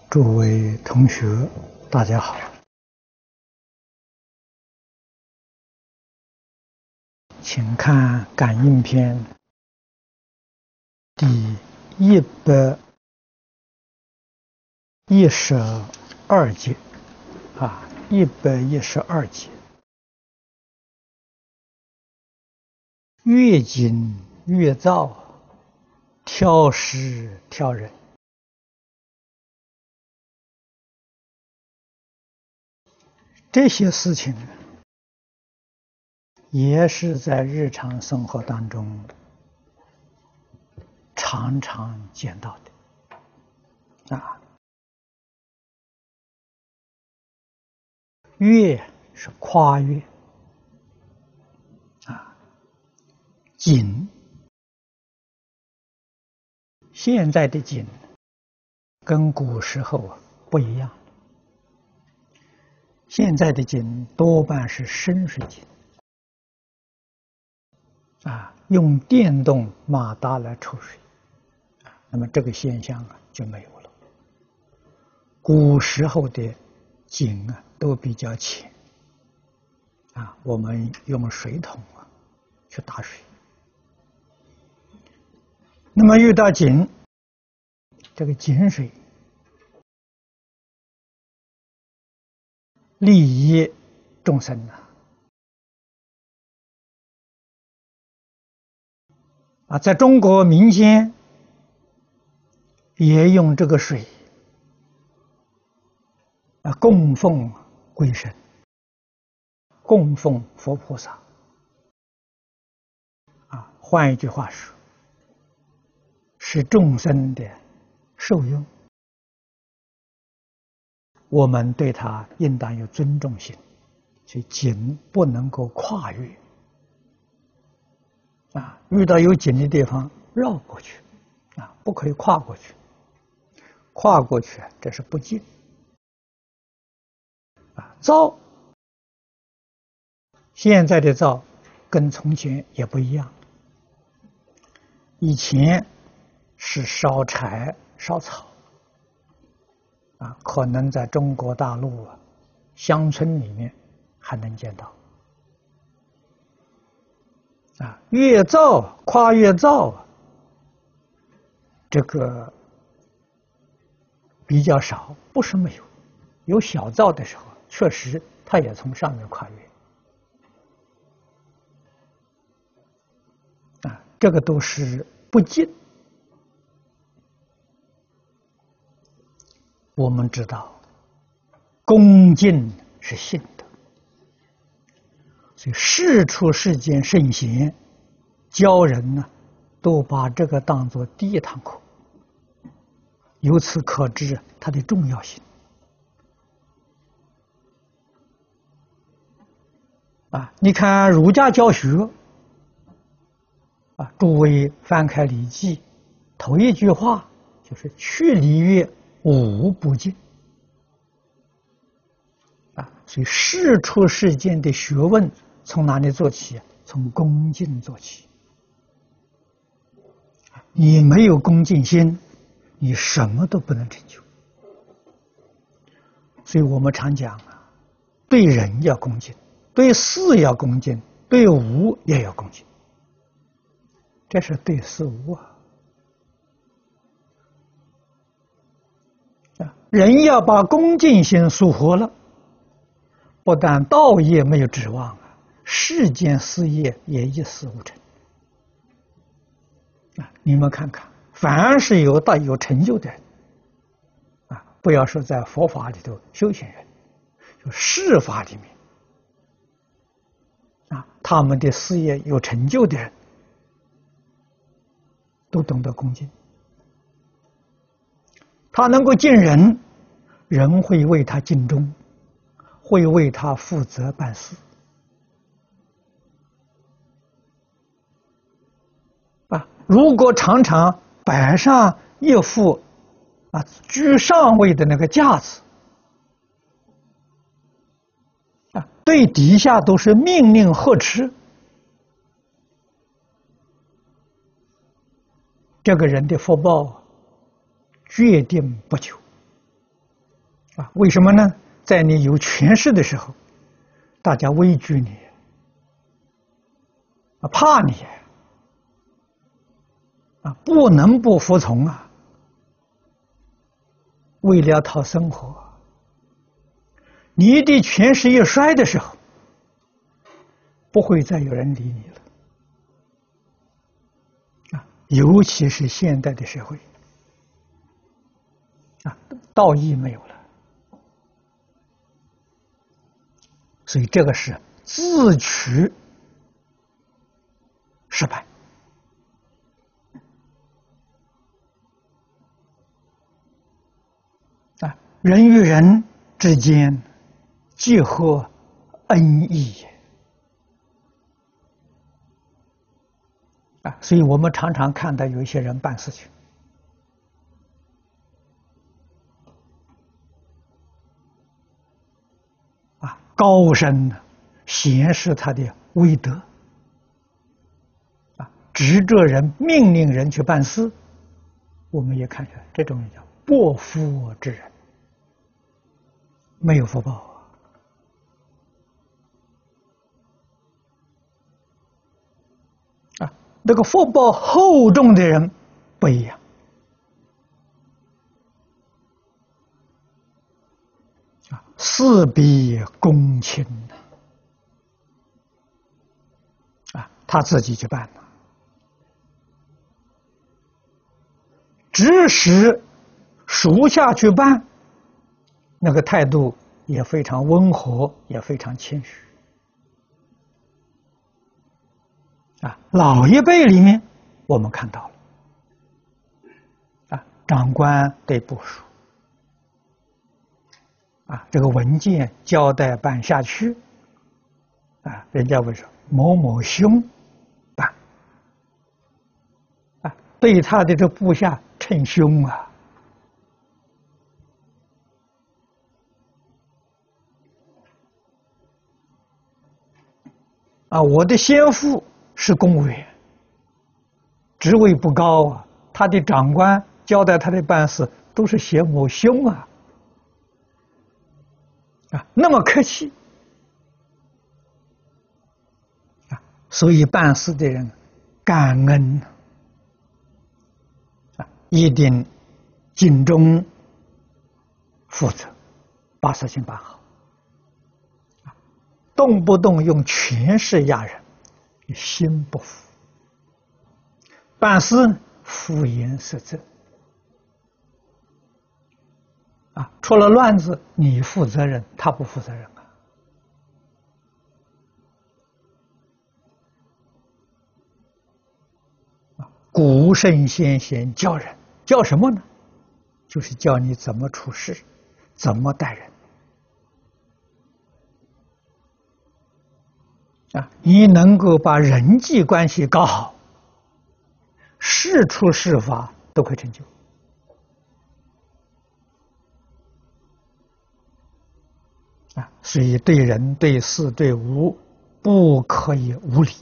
诸位同学，大家好，请看《感应篇》第112节112节，越紧越躁，挑食挑人。这些事情也是在日常生活当中常常见到的越是跨越紧，现在的紧跟古时候不一样，现在的紧多半是深水井用电动马达来抽水，那么这个现象就没有了。古时候的井都比较浅我们用水桶去打水。那么遇到井，这个井水利益众生在中国民间也用这个水供奉鬼神，供奉佛菩萨换一句话说，是众生的受用，我们对它应当有尊重心，所以井不能够跨越遇到有井的地方绕过去不可以跨过去，跨过去这是不敬灶，现在的灶跟从前也不一样，以前是烧柴烧草可能在中国大陆乡村里面还能见到越灶跨越灶这个比较少，不是没有，有小灶的时候确实它也从上面跨越这个都是不敬。我们知道恭敬是信德，所以世出世间圣贤教人都把这个当作第一堂课，由此可知它的重要性你看儒家教学诸位翻开《礼记》，头一句话就是去礼乐，无不敬所以世出世间的学问从哪里做起？从恭敬做起。你没有恭敬心，你什么都不能成就。所以我们常讲对人要恭敬，对事要恭敬，对物也要恭敬，这是对事物人要把恭敬心疏忽了，不但道业没有指望世间事业也一事无成你们看看，凡是有成就的人不要说在佛法里头修行人，就世法里面他们的事业有成就的人都懂得恭敬，他能够敬人，人会为他尽忠，会为他负责办事如果常常摆上一副居上位的那个架子对底下都是命令呵斥，这个人的福报决定不久啊，为什么呢？在你有权势的时候，大家畏惧你，啊，怕你，啊，不能不服从啊。为了讨生活，你的权势一衰的时候，不会再有人理你了。啊，尤其是现代的社会，啊，道义没有了。所以这个是自取失败啊！人与人之间结合恩义啊，所以我们常常看到有一些人办事情啊，高深显示他的威德啊，指着人命令人去办事，我们也看出来，这种叫薄福之人，没有福报啊。那个福报厚重的人不一样啊，事必躬亲啊，他自己去办了，指使属下去办，那个态度也非常温和，也非常谦虚啊。老一辈里面我们看到了啊，长官对部属啊，这个文件交代办下去啊，人家会说某某兄办啊，对他的这部下称兄啊。啊，我的先父是公务员，职位不高啊，他的长官交代他的办事都是写某兄啊，啊，那么客气啊，所以办事的人感恩啊，一定尽忠负责，把事情办好。动不动用权势压人，心不服；办事敷衍塞责，啊，出了乱子你负责任，他不负责任啊！古圣先贤教人，教什么呢？就是教你怎么处事，怎么待人。啊，你能够把人际关系搞好，事出事法都可以成就。啊，所以对人、对事、对物，不可以无礼。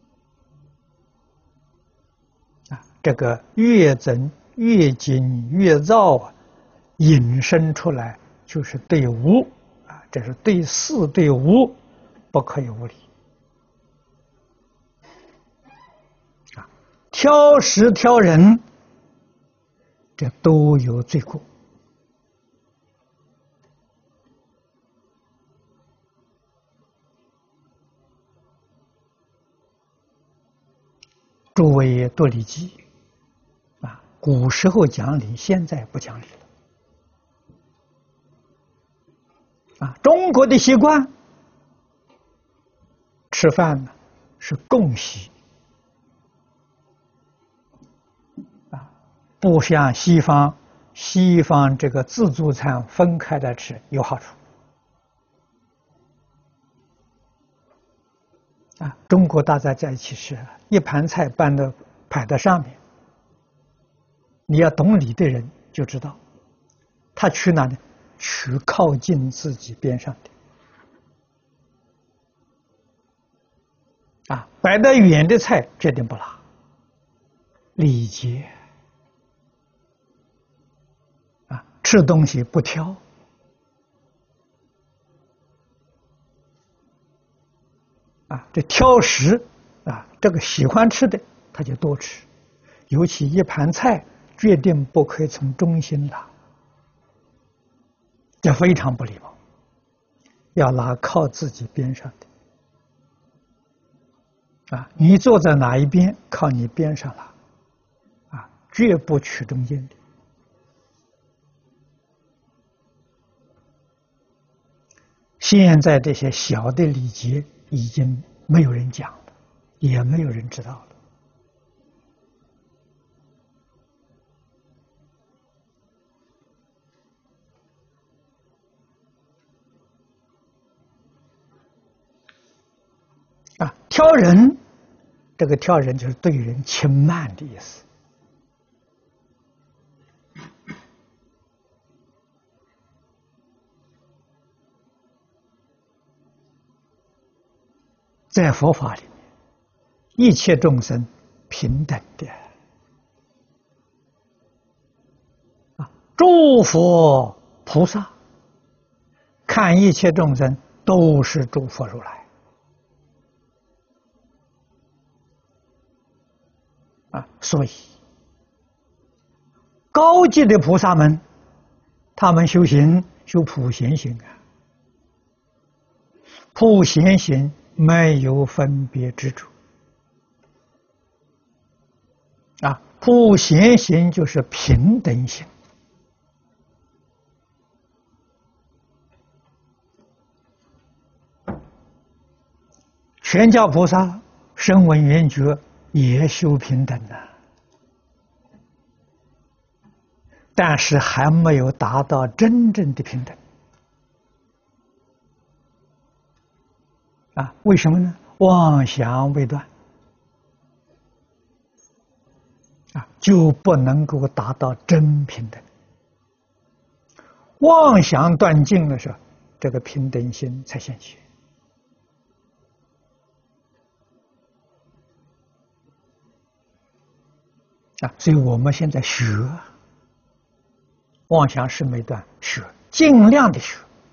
啊，这个越增越精越造啊，引申出来就是对物啊，这是对事对物不可以无礼。挑事挑人，这都有罪过。诸位读礼记啊，古时候讲理，现在不讲理了。啊，中国的习惯，吃饭呢是共席。不像西方，西方这个自助餐分开来吃有好处啊。中国大家在一起吃，一盘菜摆在上面，你要懂礼的人就知道，他取哪呢？取靠近自己边上的啊，摆得远的菜决定不拿，礼节。吃东西不挑这挑食这个喜欢吃的他就多吃，尤其一盘菜决定不可以从中心拿，这非常不礼貌，要拿靠自己边上的你坐在哪一边，靠你边上拿绝不取中间的。现在这些小的礼节已经没有人讲了，也没有人知道了。挑人，这个挑人就是对人轻慢的意思。在佛法里面，一切众生平等的诸佛菩萨看一切众生都是诸佛如来所以高级的菩萨们，他们修行修普贤行普贤行没有分别之处普贤行就是平等行。玄教菩萨声闻缘觉也修平等但是还没有达到真正的平等为什么呢？妄想未断就不能够达到真平等。妄想断尽的时候，这个平等心才现起所以我们现在学妄想是没断，学尽量的学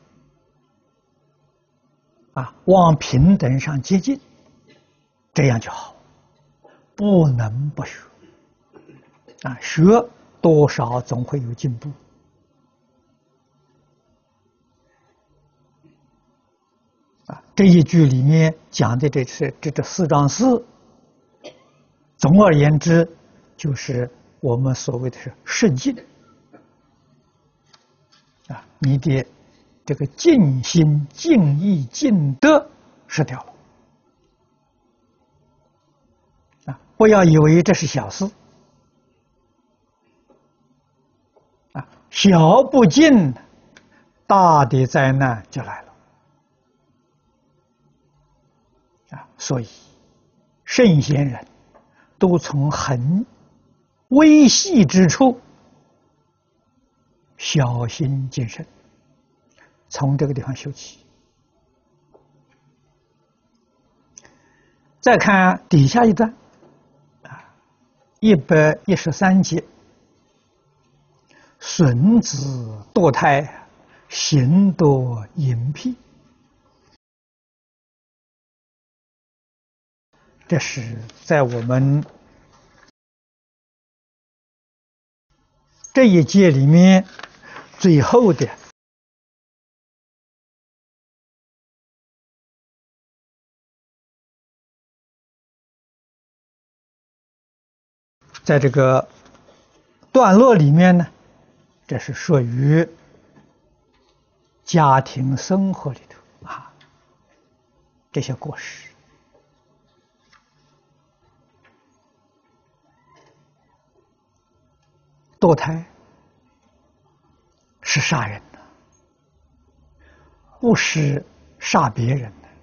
往平等上接近，这样就好，不能不学学多少总会有进步这一句里面讲的这四桩事，总而言之就是我们所谓的是失敬你的这个尽心尽意尽德失掉了不要以为这是小事小不敬，大的灾难就来了所以圣贤人都从很微细之处小心谨慎，从这个地方修起。再看底下一段113节，损子堕胎，行多淫僻。这是在我们这一节里面最后的在这个段落里面呢，这是属于家庭生活里头这些过失。堕胎是杀人的，不是杀别人的，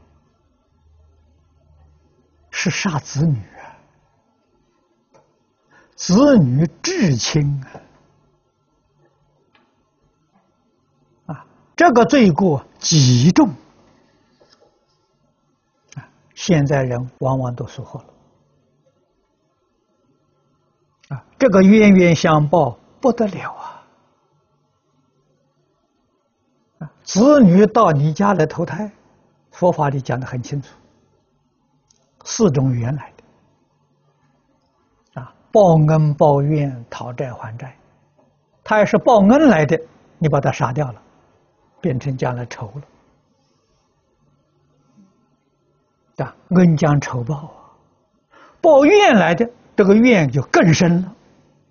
是杀子女子女至亲这个罪过极重现在人往往都疏忽了这个冤冤相报不得了子女到你家来投胎，佛法里讲得很清楚四种缘来的啊，报恩、报怨、讨债还债。他要是报恩来的，你把他杀掉了，变成将来仇了啊，恩将仇报啊。报怨来的，这个怨就更深了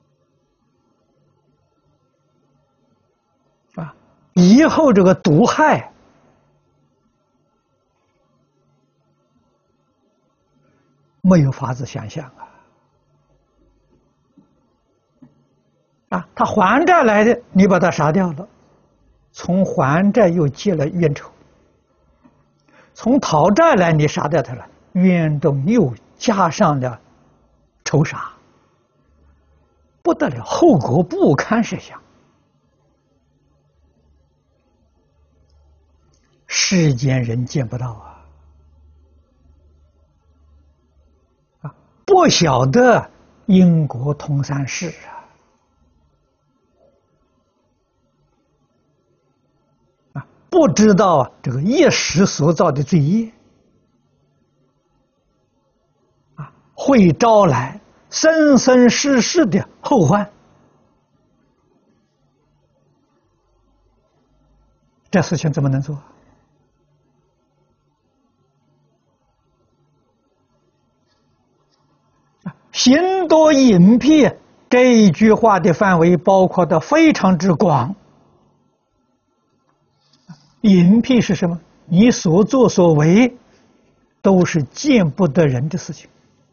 啊，以后这个毒害没有法子想象啊！他还债来的，你把他杀掉了，从还债又结了冤仇；从讨债来，你杀掉他了，冤中又加上了仇杀，不得了，后果不堪设想。世间人见不到啊！不晓得因果通三世啊！不知道这个一时所造的罪业啊，会招来生生世世的后患。这事情怎么能做？行多隐蔽这一句话的范围包括的非常之广。隐蔽是什么？你所作所为都是见不得人的事情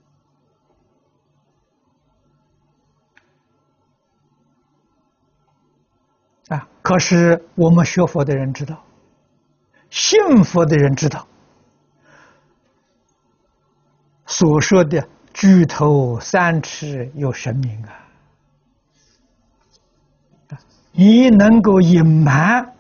啊！可是我们学佛的人知道，信佛的人知道，所说的举头三尺有神明啊！你能够隐瞒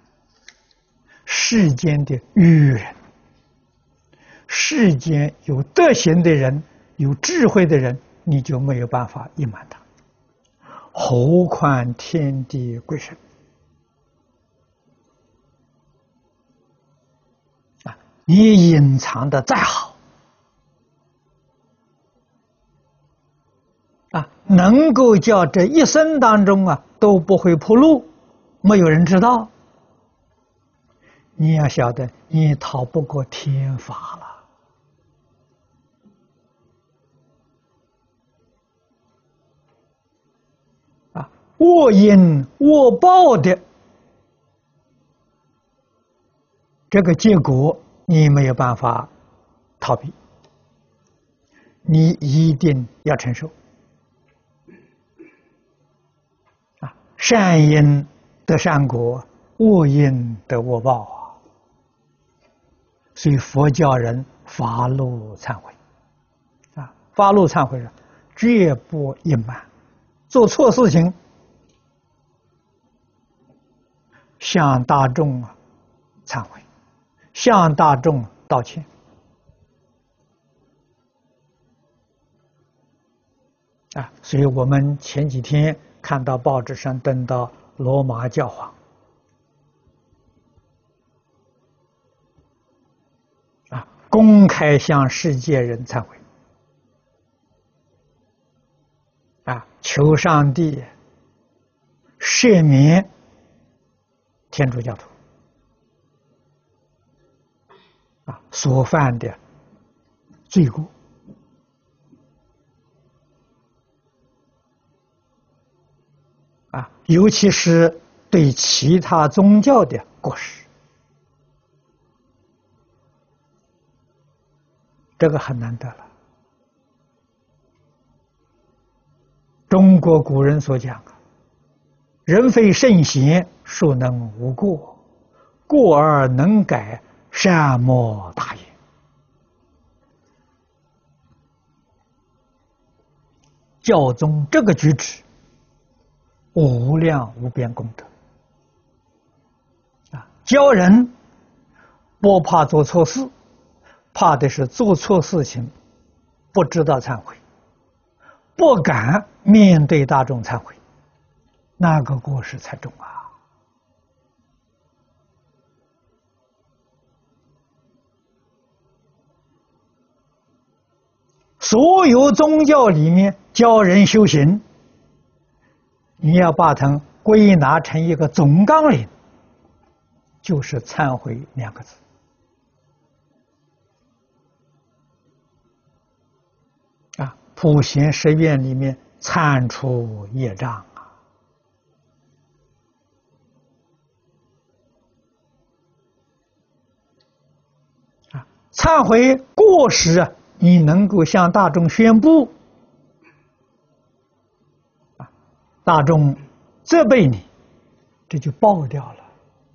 世间的愚人，世间有德行的人，有智慧的人，你就没有办法隐瞒他，何况天地鬼神啊！你隐藏的再好啊，能够叫这一生当中都不会暴露，没有人知道，你要晓得，你逃不过天法了啊！恶因恶报的这个结果，你没有办法逃避，你一定要承受啊！善因得善果，恶因得恶报啊！所以佛教人发露忏悔啊，发露忏悔是绝不隐瞒，做错事情向大众忏悔，向大众道歉啊！所以我们前几天看到报纸上登到罗马教皇公开向世界人忏悔啊，求上帝赦免天主教徒啊所犯的罪过啊，尤其是对其他宗教的过失。这个很难得了。中国古人所讲人非圣贤，孰能无过？过而能改，善莫大焉。教宗这个举止，无量无边功德啊！教人不怕做错事，怕的是做错事情不知道忏悔，不敢面对大众忏悔，那个过失才重啊！ 所有宗教里面教人修行，你要把它归纳成一个总纲领，就是忏悔2个字。普贤十愿里面忏除业障忏悔过失，你能够向大众宣布，大众责备你，这就报掉了。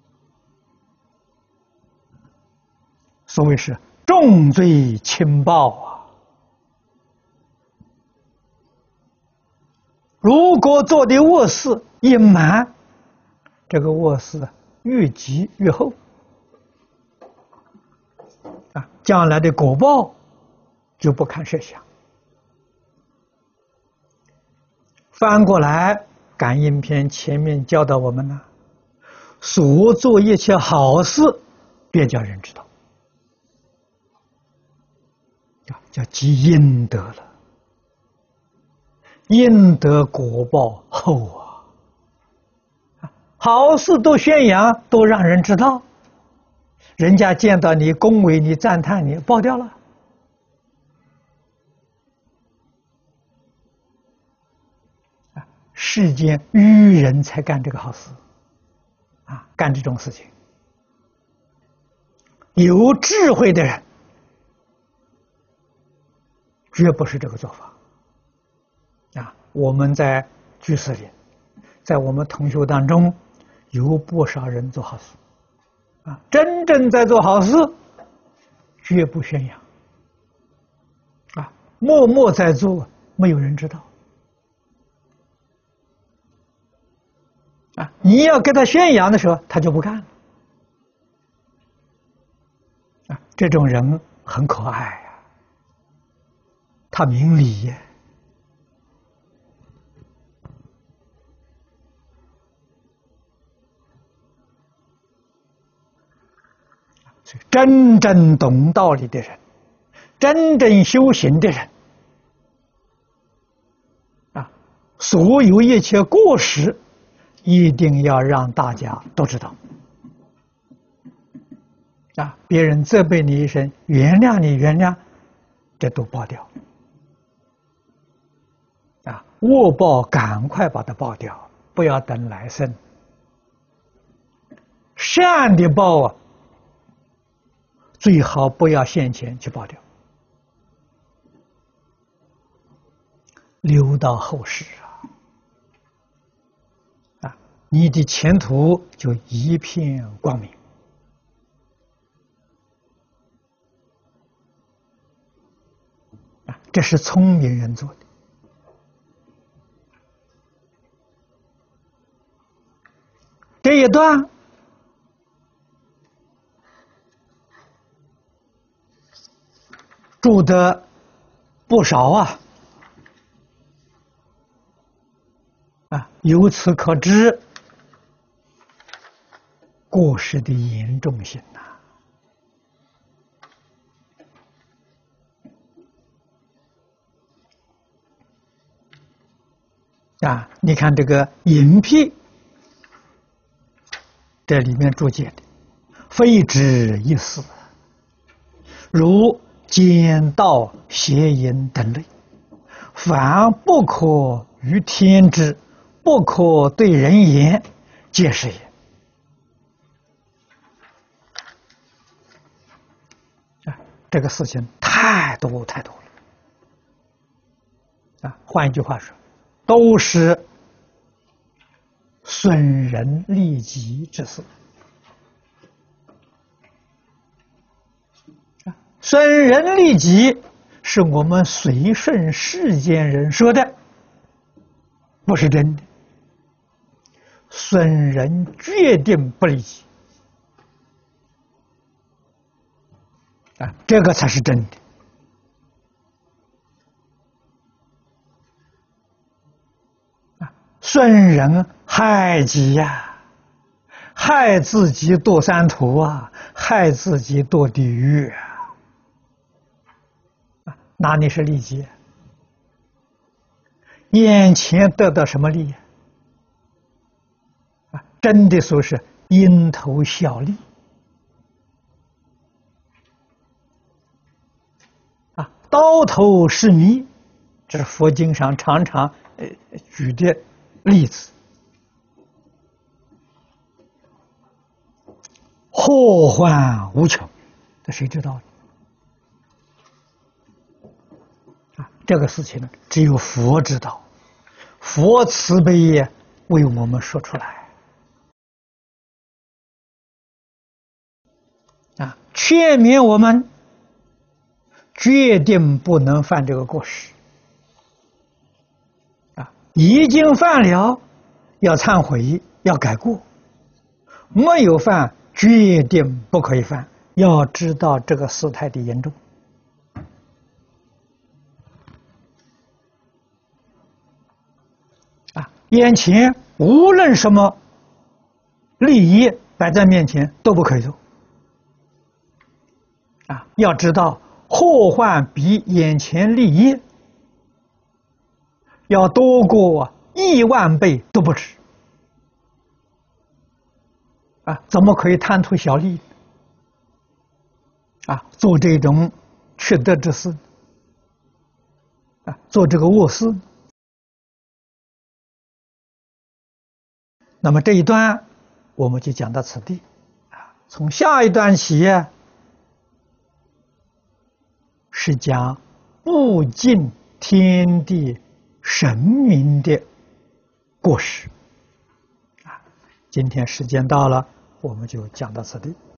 所谓是重罪轻报如果做的恶事隐瞒，这个恶事越积越厚将来的果报就不堪设想。翻过来，感应篇前面教导我们呢，所做一切好事，别叫人知道，叫积阴德了。阴德果报厚好事都宣扬，都让人知道，人家见到你恭维你赞叹你，报掉了。世间愚人才干这个好事干这种事情。有智慧的人绝不是这个做法我们在居士里，在我们同学当中，有不少人做好事真正在做好事，绝不宣扬默默在做，没有人知道你要给他宣扬的时候，他就不干了这种人很可爱他明理真正懂道理的人，真正修行的人所有一切过失一定要让大家都知道别人责备你一声，原谅你，原谅，这都报掉恶报赶快把它报掉，不要等来生。善的报最好不要现前去报掉，留到后世你的前途就一片光明这是聪明人做的。这一段住的不少由此可知过失的严重性你看这个隐僻，这里面注解的非止一事，如奸盗邪淫等类，凡不可于天知，不可对人言，皆是也。这个事情太多太多了换一句话说，都是损人利己之事。损人利己是我们随顺世间人说的，不是真的。损人决定不利己这个才是真的。损人害己害自己堕三途害自己堕地狱哪里是利己？眼前得到什么利益？啊，真的说是蝇头小利啊，刀头是迷，这是佛经上常常举的例子。祸患无穷，这谁知道呢？啊，这个事情呢，只有佛知道，佛慈悲也为我们说出来。啊，劝勉我们决定不能犯这个过失。啊，已经犯了，要忏悔，要改过；没有犯，决定不可以犯。要知道这个事态的严重。啊，眼前无论什么利益摆在面前，都不可以做。啊，要知道祸患比眼前利益要多过10000倍都不止。啊，怎么可以贪图小利？啊，做这种缺德之事，啊，做这个恶事。那么这一段我们就讲到此地，啊，从下一段起是讲不敬天地神明的过失。啊，今天时间到了，我们就讲到此地。